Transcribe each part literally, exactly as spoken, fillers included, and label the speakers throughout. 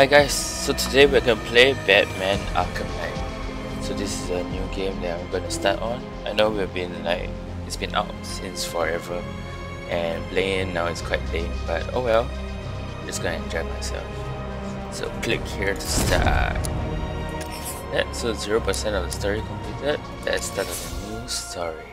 Speaker 1: Hi guys, so today we're gonna play Batman Arkham Knight. So this is a new game that I'm gonna start on. I know we've been like, it's been out since forever and playing now it's quite late, but oh well, just gonna enjoy myself. So click here to start. Yeah, so zero percent of the story completed. Let's start on a new story.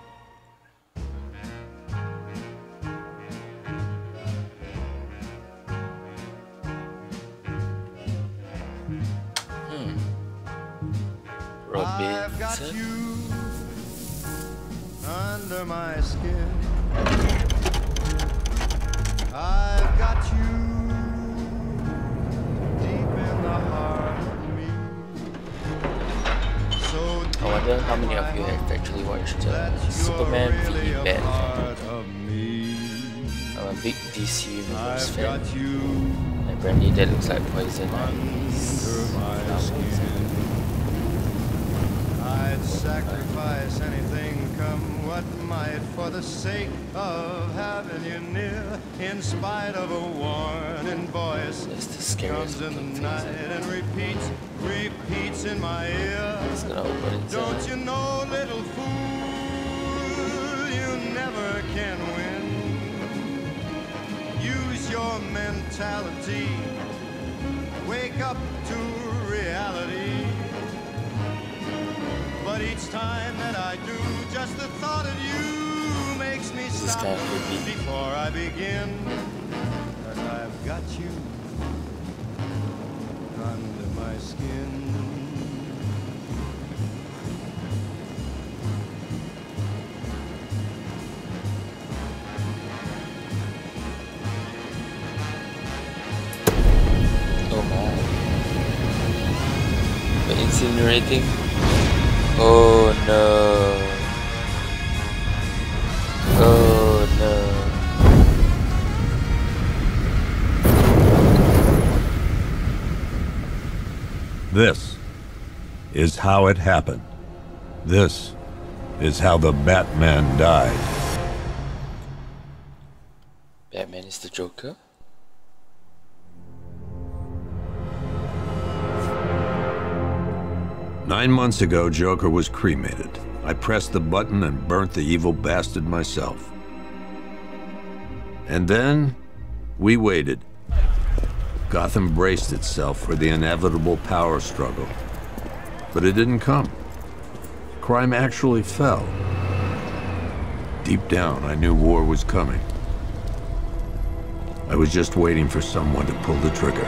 Speaker 2: I've got you under my skin. I've got you deep in the heart of me. So deep
Speaker 1: I wonder how many of you have actually watched uh, Superman v Batman. I'm a big D C Universe fan. And apparently that looks like Poison
Speaker 2: I'd sacrifice anything, come what might, for the sake of having you near. In spite of a warning voice,
Speaker 1: the
Speaker 2: comes in the night and repeats, repeats in my ear. Don't you know, little fool, you never can win. Use your mentality, wake up to reality. But each time that I do, just the thought of you makes me stop before I begin. Cause I've got you under my skin.
Speaker 1: Oh my. We're incinerating. Oh no. Oh
Speaker 3: no. This is how it happened. This is how the Batman died.
Speaker 1: Batman is the Joker?
Speaker 3: Nine months ago, Joker was cremated. I pressed the button and burnt the evil bastard myself. And then, we waited. Gotham braced itself for the inevitable power struggle. But it didn't come. Crime actually fell. Deep down, I knew war was coming. I was just waiting for someone to pull the trigger.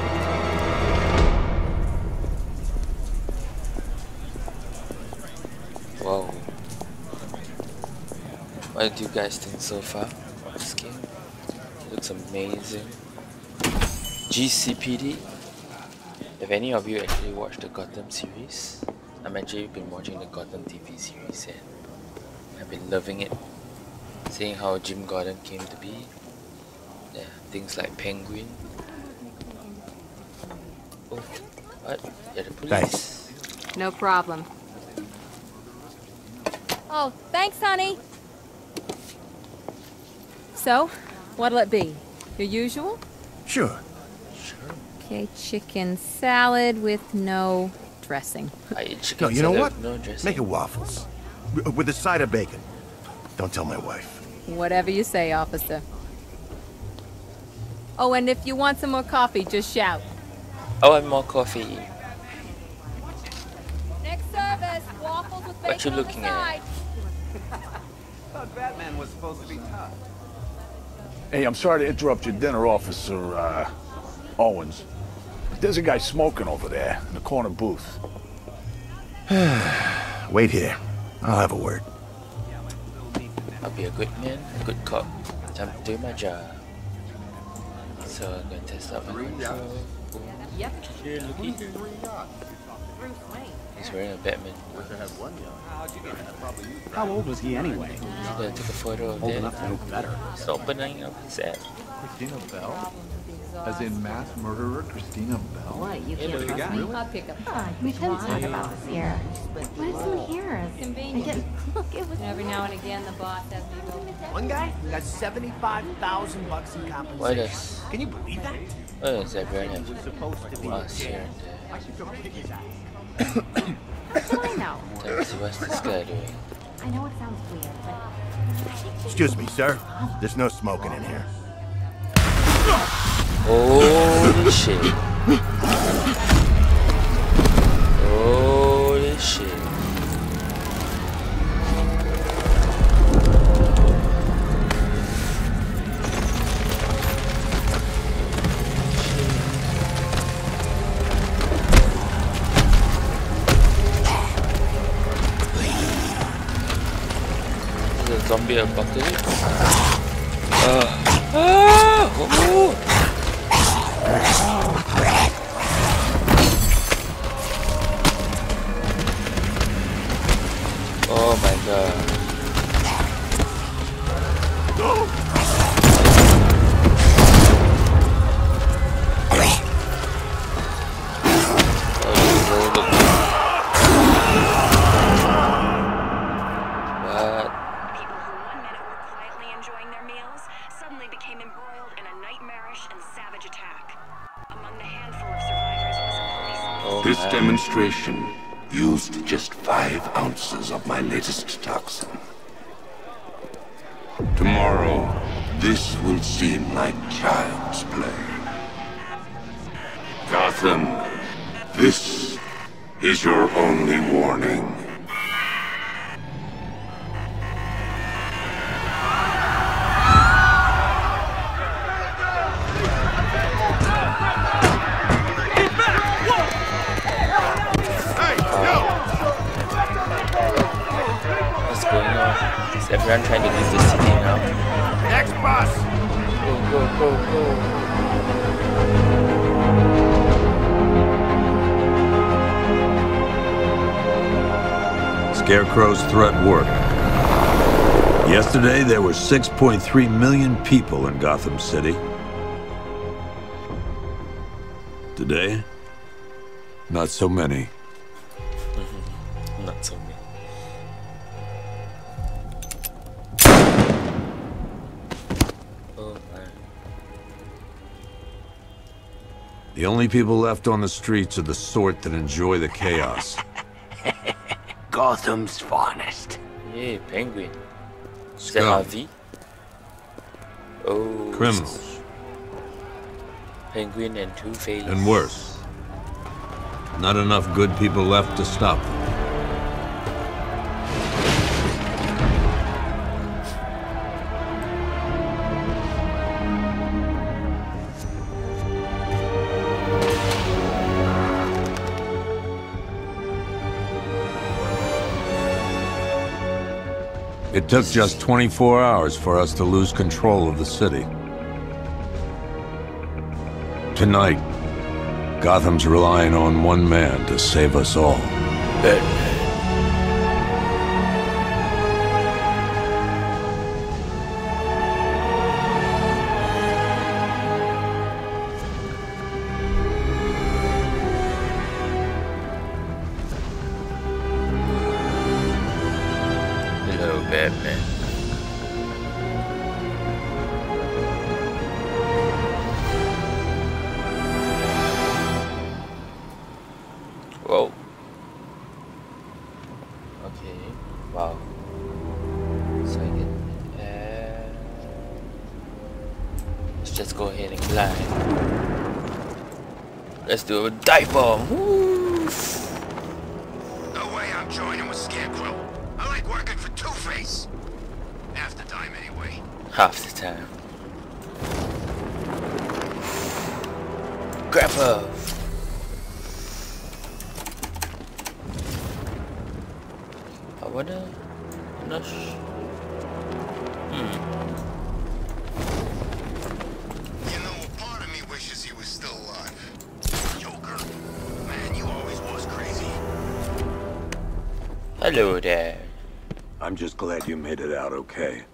Speaker 1: Wow. What do you guys think so far of this game? It looks amazing. G C P D. Have any of you actually watched the Gotham series? I've actually been watching the Gotham T V series and I've been loving it. Seeing how Jim Gordon came to be. Yeah, things like Penguin. Oh, what? Yeah, the police.
Speaker 4: Thanks. No problem. Oh, thanks, honey. So, what'll it be? Your usual?
Speaker 2: Sure.
Speaker 1: Sure.
Speaker 4: Okay, chicken salad with no dressing.
Speaker 1: I eat chicken
Speaker 2: No, you know
Speaker 1: salad
Speaker 2: what?
Speaker 1: with no dressing.
Speaker 2: Make it waffles. W with a side of bacon. Don't tell my wife.
Speaker 4: Whatever you say, officer. Oh, and if you want some more coffee, just shout.
Speaker 1: Oh, and more coffee.
Speaker 4: Next service, waffles with bacon.
Speaker 1: What you looking at?
Speaker 5: Thought Batman was supposed to be tough.
Speaker 6: Hey, I'm sorry to interrupt your dinner, Officer uh, Owens. But there's a guy smoking over there in the corner booth.
Speaker 2: Wait here. I'll have a word.
Speaker 1: I'll be a good man, a good cop. Time to do my job. So I'm gonna test out my control.
Speaker 4: Yep.
Speaker 1: Here, looky here. He's wearing a Batman.
Speaker 5: How old was he anyway?
Speaker 1: I'm gonna take a photo of
Speaker 5: Old
Speaker 1: that.
Speaker 5: enough to know better.
Speaker 1: It's opening up his app.
Speaker 7: Christina Bell? As in mass murderer Christina Bell? What, you
Speaker 1: Hello,
Speaker 7: can't
Speaker 1: you
Speaker 7: trust me? I'll pick up.
Speaker 4: Oh,
Speaker 7: We can talk
Speaker 4: you.
Speaker 7: about this here. What if someone hears?
Speaker 4: Convenient.
Speaker 7: Again, look, it was
Speaker 4: Every now and again, the boss has me go.
Speaker 5: One guy got seventy-five thousand bucks in compensation.
Speaker 1: Why does
Speaker 5: Can you believe that?
Speaker 1: why does everyone have
Speaker 5: It was supposed to be
Speaker 1: boss here and
Speaker 5: I should go kick his ass.
Speaker 7: What do I know?
Speaker 1: there? Let's see what's this guy doing.
Speaker 7: I know it sounds weird, but
Speaker 2: Excuse me, sir. There's no smoking in here.
Speaker 1: Holy shit. Holy shit. Is it a zombie apocalypse? Uh. Ah! Oh! Oh my god.
Speaker 8: This demonstration used just five ounces of my latest toxin. Tomorrow, this will seem like child's play. Gotham, this is your only warning.
Speaker 1: Is everyone trying to leave the city now?
Speaker 2: Next bus!
Speaker 1: Go, go, go, go.
Speaker 3: Scarecrow's threat worked. Yesterday, there were six point three million people in Gotham City. Today, not so many.
Speaker 1: Not so many. Oh man.
Speaker 3: The only people left on the streets are the sort that enjoy the chaos.
Speaker 8: Gotham's finest.
Speaker 1: Yay, Penguin. Is that
Speaker 3: Scum.
Speaker 1: Harvey? Oh.
Speaker 3: Criminals.
Speaker 1: Penguin and Two-Face.
Speaker 3: And worse. Not enough good people left to stop them. It took just twenty-four hours for us to lose control of the city. Tonight, Gotham's relying on one man to save us all.
Speaker 1: Batman. Hello, Batman. Whoa. Okay. Wow. So I get. Uh, let's just go ahead and climb. Let's do a dive bomb. Woo!
Speaker 8: No way I'm joining with Scarecrow. I like working for Two-Face. Half the time, anyway.
Speaker 1: Half the time. Grab her. I wonder. I'm not sh Hmm.
Speaker 8: You know, a part of me wishes he was still alive. Joker. Man, you always was crazy.
Speaker 1: Hello there.
Speaker 3: I'm just glad you made it out okay.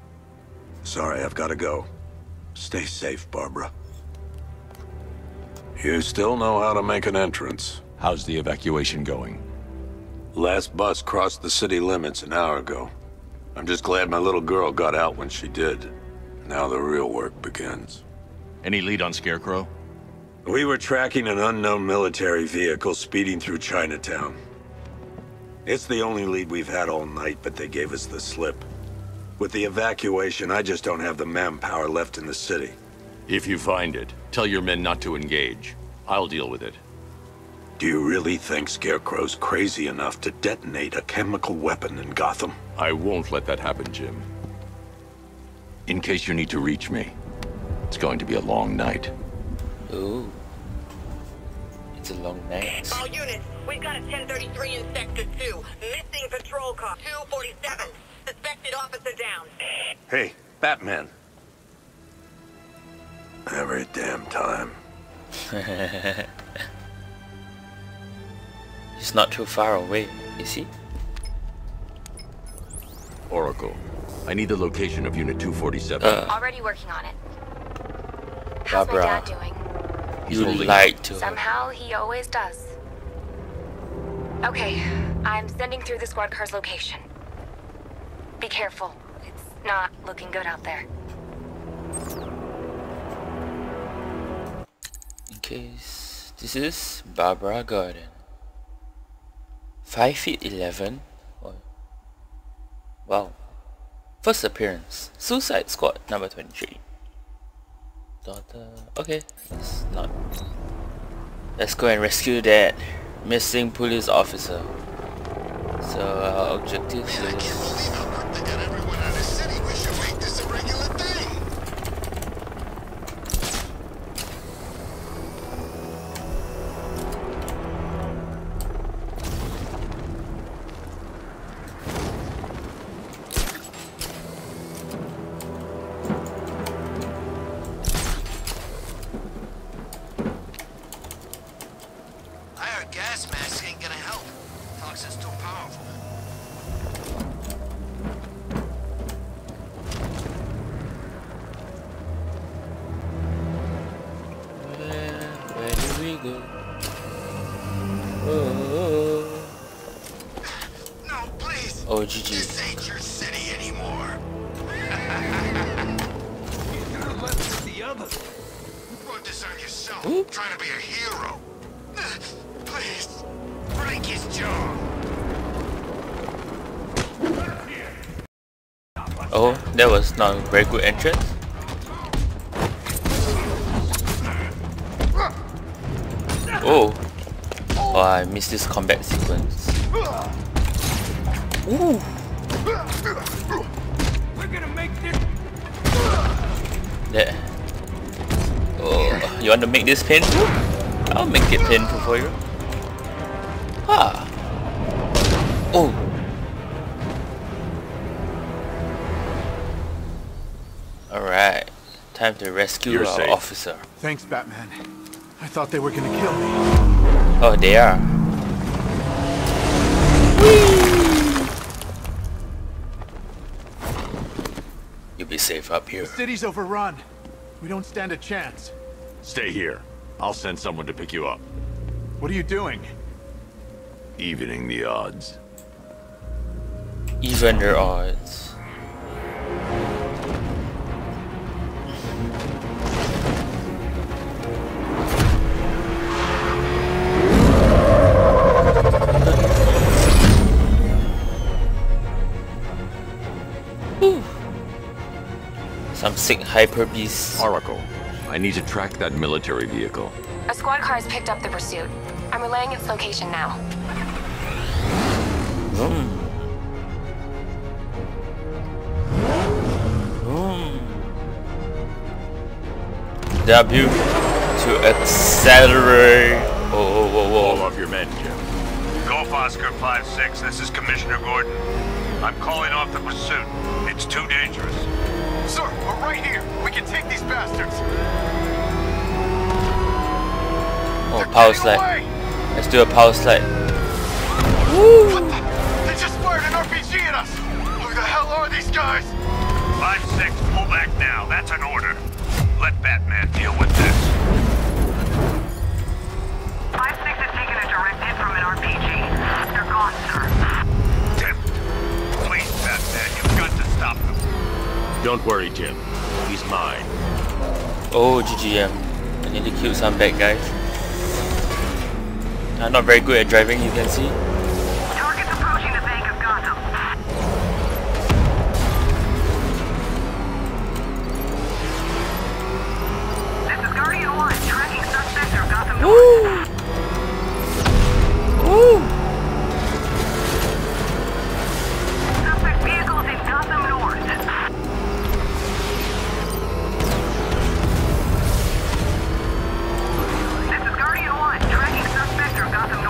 Speaker 3: Sorry, I've got to go. Stay safe, Barbara. You still know how to make an entrance.
Speaker 9: How's the evacuation going?
Speaker 3: Last bus crossed the city limits an hour ago. I'm just glad my little girl got out when she did. Now the real work begins.
Speaker 9: Any lead on Scarecrow?
Speaker 3: We were tracking an unknown military vehicle speeding through Chinatown. It's the only lead we've had all night, but they gave us the slip. With the evacuation, I just don't have the manpower left in the city.
Speaker 9: If you find it, tell your men not to engage. I'll deal with it.
Speaker 3: Do you really think Scarecrow's crazy enough to detonate a chemical weapon in Gotham?
Speaker 9: I won't let that happen, Jim. In case you need to reach me, it's going to be a long night.
Speaker 1: Ooh. It's a long night.
Speaker 10: All units, we've got a ten thirty-three in Sector two. Missing patrol car two forty-seven. Suspected officer down.
Speaker 3: Hey, Batman. Every damn time.
Speaker 1: He's not too far away, is he?
Speaker 9: Oracle, I need the location of Unit two forty-seven.
Speaker 1: Uh,
Speaker 7: Already working on it. How's
Speaker 1: Barbara,
Speaker 7: my dad doing?
Speaker 1: you
Speaker 9: holding
Speaker 1: lied to her.
Speaker 7: Somehow he always does. Okay, I'm sending through the squad car's location. Be careful. It's not looking good out there.
Speaker 1: In case, this is Barbara Gordon. five feet eleven. Oh. Wow. First appearance. Suicide Squad number twenty-three. Daughter. Okay, let's not. Let's go and rescue that missing police officer. So our objective
Speaker 8: Man, I can't
Speaker 1: is.
Speaker 8: believe how quick they got everyone out of the city. We should make this a regular thing. I heard gas masks ain't gonna help. Toxin's too powerful.
Speaker 1: Where, where do we go? Oh,
Speaker 8: No, please.
Speaker 1: oh, G G.
Speaker 8: This ain't your city anymore. Brought this on yourself.
Speaker 1: Ooh.
Speaker 8: Trying to be a hero. Please, break his jaw.
Speaker 1: Oh, that was not a very good entrance. Oh, oh, I missed this combat sequence. Ooh.
Speaker 5: We're gonna make this.
Speaker 1: There. Oh, you want to make this painful? I'll make it painful for you. Ah. Oh. Alright. Time to rescue
Speaker 9: You're
Speaker 1: our
Speaker 9: safe.
Speaker 1: officer.
Speaker 11: Thanks, Batman. I thought they were gonna kill me.
Speaker 1: Oh, they are. You'll be safe up here.
Speaker 11: The city's overrun. We don't stand a chance.
Speaker 9: Stay here. I'll send someone to pick you up.
Speaker 11: What are you doing?
Speaker 9: Evening the odds.
Speaker 1: Even their odds. Whew. Some sick hyper beasts.
Speaker 9: Oracle, I need to track that military vehicle.
Speaker 7: A squad car has picked up the pursuit. I'm relaying its location now.
Speaker 1: Mm. Mm. W to accelerate. Oh, oh, oh,
Speaker 9: All
Speaker 1: oh.
Speaker 9: of your men, Jim.
Speaker 12: Golf Oscar five six, this is Commissioner Gordon. I'm calling off the pursuit. It's too dangerous.
Speaker 5: Sir, we're right here. We can take these bastards.
Speaker 1: Oh, power slide.
Speaker 5: Away.
Speaker 1: Let's do a power slide.
Speaker 5: What the? They just fired an R P G at us. Who the hell are these guys?
Speaker 12: five six, pull back now. That's an order. Let Batman deal with this.
Speaker 9: Don't worry, Jim. He's mine.
Speaker 1: Oh, G G M. I nearly killed some bad guys. I'm not very good at driving, you can see.
Speaker 10: Targets approaching the Bank of Gotham. This is Guardian one, tracking suspect through Gotham North.
Speaker 1: Woo! Woo!
Speaker 10: Suspect vehicles in Gotham North. This is Guardian one, tracking suspect through Gotham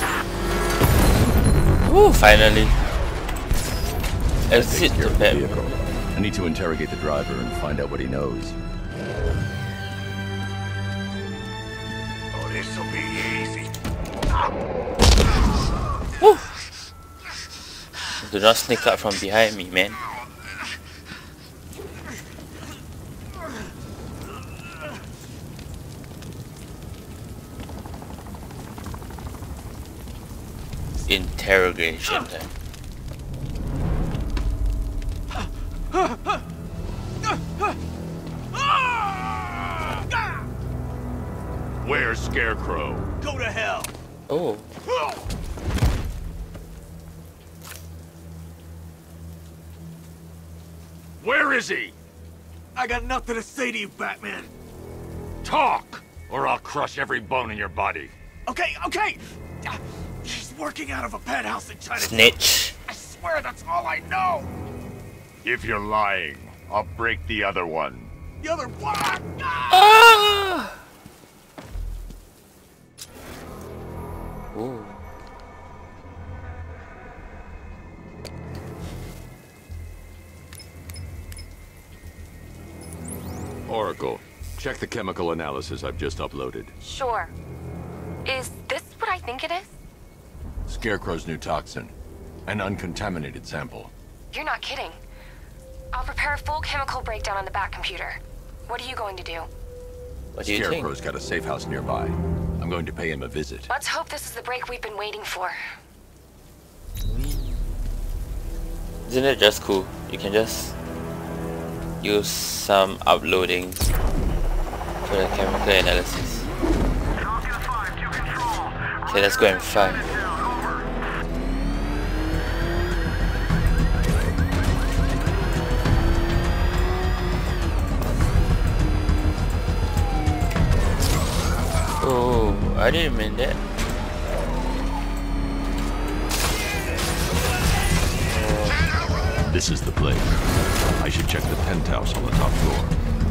Speaker 10: North.
Speaker 1: Woo! Finally.
Speaker 9: Takes
Speaker 1: Exit
Speaker 9: care
Speaker 1: the
Speaker 9: of the
Speaker 1: map.
Speaker 9: vehicle. I need to interrogate the driver and find out what he knows.
Speaker 8: Oh, this'll be easy.
Speaker 1: Woo! Do not sneak up from behind me, man. Interrogation time.
Speaker 9: Where's Scarecrow?
Speaker 11: Go to hell!
Speaker 1: Oh.
Speaker 9: Where is he?
Speaker 11: I got nothing to say to you, Batman.
Speaker 9: Talk, or I'll crush every bone in your body.
Speaker 11: Okay, okay! Ah, he's working out of a penthouse in China.
Speaker 1: Snitch.
Speaker 11: I swear that's all I know!
Speaker 9: If you're lying, I'll break the other one.
Speaker 11: The other one! Ah!
Speaker 1: Ah! Ooh.
Speaker 9: Oracle, check the chemical analysis I've just uploaded.
Speaker 7: Sure. Is this what I think it is?
Speaker 9: Scarecrow's new toxin. An uncontaminated sample.
Speaker 7: You're not kidding. I'll prepare a full chemical breakdown on the back computer. What are you going to do?
Speaker 1: What do you think?
Speaker 9: Scarecrow's got a safe house nearby. I'm going to pay him a visit.
Speaker 7: Let's hope this is the break we've been waiting for.
Speaker 1: Isn't it just cool? You can just use some uploading for the chemical analysis. Okay, let's go and find. Oh, I didn't mean that.
Speaker 9: This is the place. I should check the penthouse on the top floor.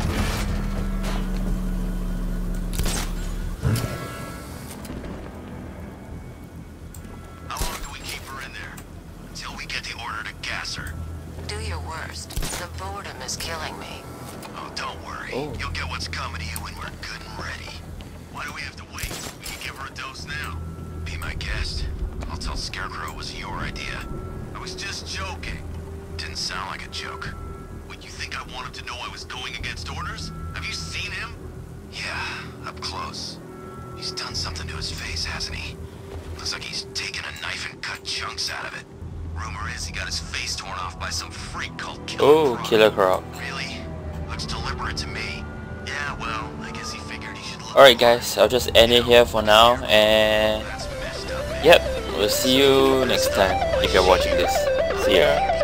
Speaker 8: How long do we keep her in there? Until we get the order to gas her.
Speaker 13: Do your worst. The boredom is killing me.
Speaker 8: Oh, don't worry.
Speaker 1: Oh.
Speaker 8: You'll get what's coming to you when we're good and ready. Why do we have to wait? We can give her a dose now. Be my guest. I'll tell Scarecrow it was your idea. I was just joking. Didn't sound like a joke. What, you think I wanted to know I was going against orders? Have you seen him? Yeah, up close. He's done something to his face, hasn't he? Looks like he's taken a knife and cut chunks out of it. Rumor is he got his face torn off by some freak called Killer
Speaker 1: Oh,
Speaker 8: Croc.
Speaker 1: Killer Croc.
Speaker 8: Really? Looks deliberate to me. Yeah, well, I guess he figured he should look.
Speaker 1: Alright guys, I'll just end it here for now, and yep, we'll see you next time if you're watching this. See ya.